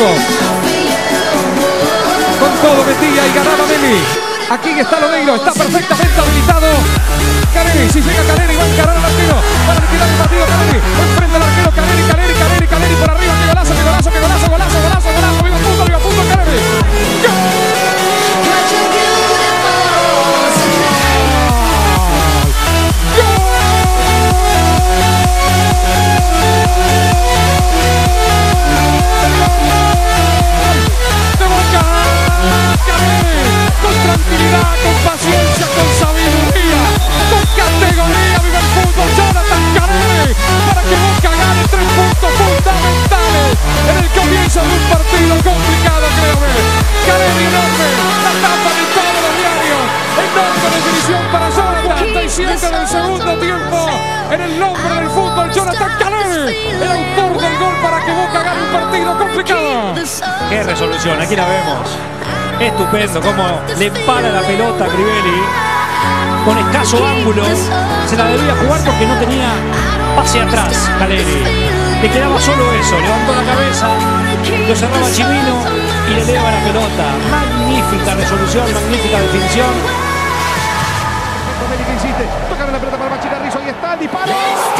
todo. Con todo metía y ganaba Meli. Aquí está Lodeiro, está perfectamente habilitado. Caleri, si llega Caleri va a encarar al arquero para liquidar el partido. Caleri, enfrente al arquero. Caleri por arriba. ¡Qué golazo, qué golazo, qué golazo, golazo, golazo, golazo! ¡Viva punto, Caleri! Con tranquilidad, con paciencia, con sabiduría, con categoría, vive el fútbol. Jonathan Caleri para que Boca gane 3 puntos fundamentales en el comienzo de un partido complicado, créame. Caleri enorme, la tapa de todos los diarios, enorme definición para Jonathan. 37 del segundo tiempo, en el nombre del fútbol, Jonathan Caleri, el autor del gol para que Boca gane un partido complicado. Qué resolución, aquí la vemos. Estupendo, como le para la pelota a Crivelli con escaso ángulo. Se la debía jugar porque no tenía pase atrás. Caleri le quedaba solo eso, levantó la cabeza, lo cerraba Chimino y le eleva la pelota. Magnífica resolución, magnífica definición. Domenic insiste, toca la pelota para Machida Rizzo, ahí está el disparo.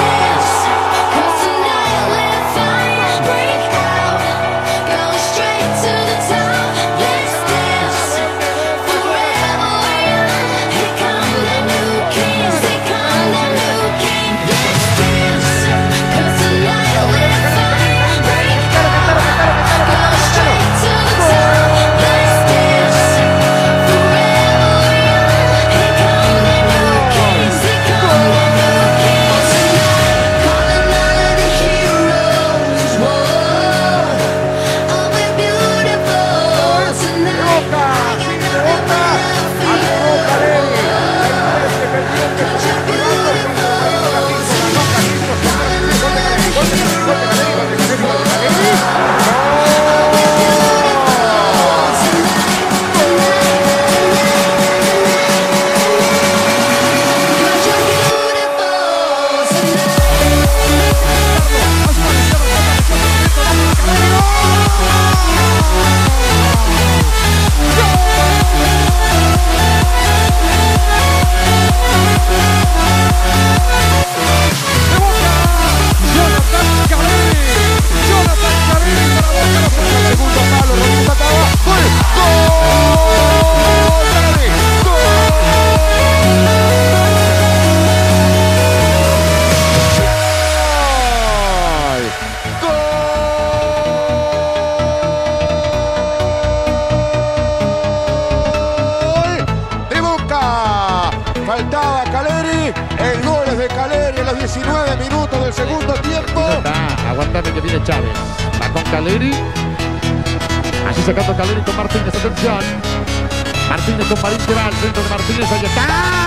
Faltaba Caleri, el gol es de Caleri en los 19 minutos del segundo tiempo. Aguantame que viene Chávez. Va con Caleri. Así sacando Caleri con Martínez. Atención. Martínez con Marín que va al centro de Martínez. Ahí está.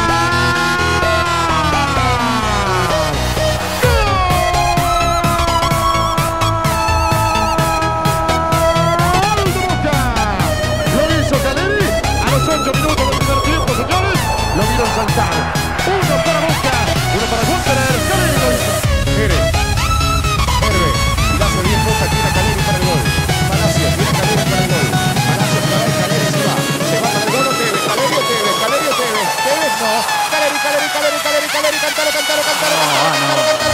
Saltar. Uno para Boca, uno para Wanderer. Caleri lo hizo. Herve. Y la hace bien Boca, tiene a Caleri para el gol. Palacios, tiene a Caleri para el gol. Palacios para el Caleri se va. Se va para el gol o Tevez. Caleri o Tevez. Caleri o Tevez. Tevez no. Caleri. Cántalo.